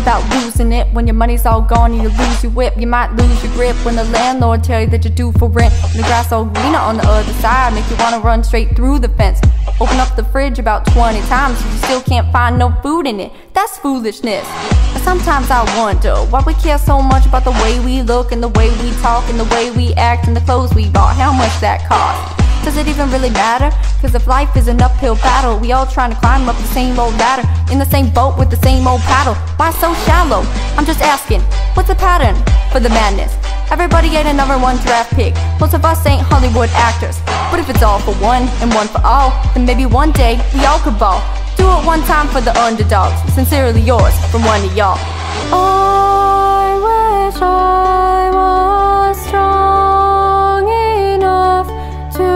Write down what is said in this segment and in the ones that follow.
about losing it. When your money's all gone and you lose your whip, you might lose your grip when the landlord tell you that you're due for rent. And the grass all greener on the other side, make you wanna run straight through the fence. Open up the fridge about 20 times and you still can't find no food in it. That's foolishness. But sometimes I wonder why we care so much about the way we look and the way we talk and the way we act and the clothes we bought, how much that cost. Does it even really matter? Cause if life is an uphill battle, we all trying to climb up the same old ladder, in the same boat with the same old paddle. Why so shallow? I'm just asking, what's the pattern for the madness? Everybody ain't a number one draft pick, most of us ain't Hollywood actors. But if it's all for one and one for all, then maybe one day we all could ball. Do it one time for the underdogs. Sincerely yours, from one of y'all. I wish I was strong enough to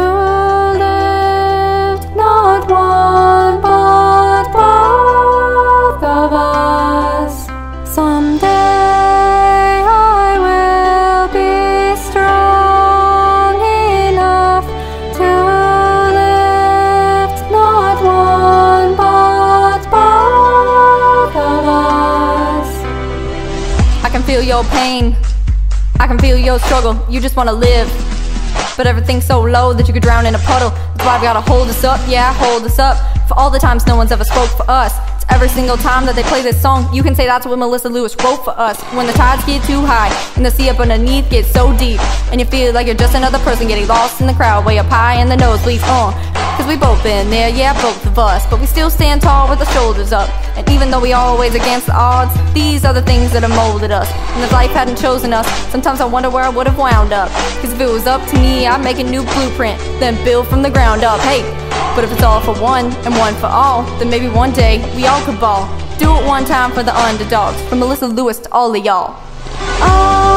lift not one but both of us. Someday I will be strong enough to lift not one but both of us. I can feel your pain, I can feel your struggle. You just wanna live, but everything's so low that you could drown in a puddle. That's why we gotta hold us up, yeah, hold us up. For all the times no one's ever spoke for us. It's every single time that they play this song, you can say that's what Melissa Lewis wrote for us. When the tides get too high and the sea up underneath gets so deep, and you feel like you're just another person getting lost in the crowd way up high and the nosebleeds on. Cause we both been there, yeah, both of us, but we still stand tall with our shoulders up. And even though we always against the odds, these are the things that have molded us. And if life hadn't chosen us, sometimes I wonder where I would have wound up. Cause if it was up to me, I'd make a new blueprint, then build from the ground up. Hey, but if it's all for one and one for all, then maybe one day we all could ball. Do it one time for the underdogs, from Melissa Lewis to all of y'all.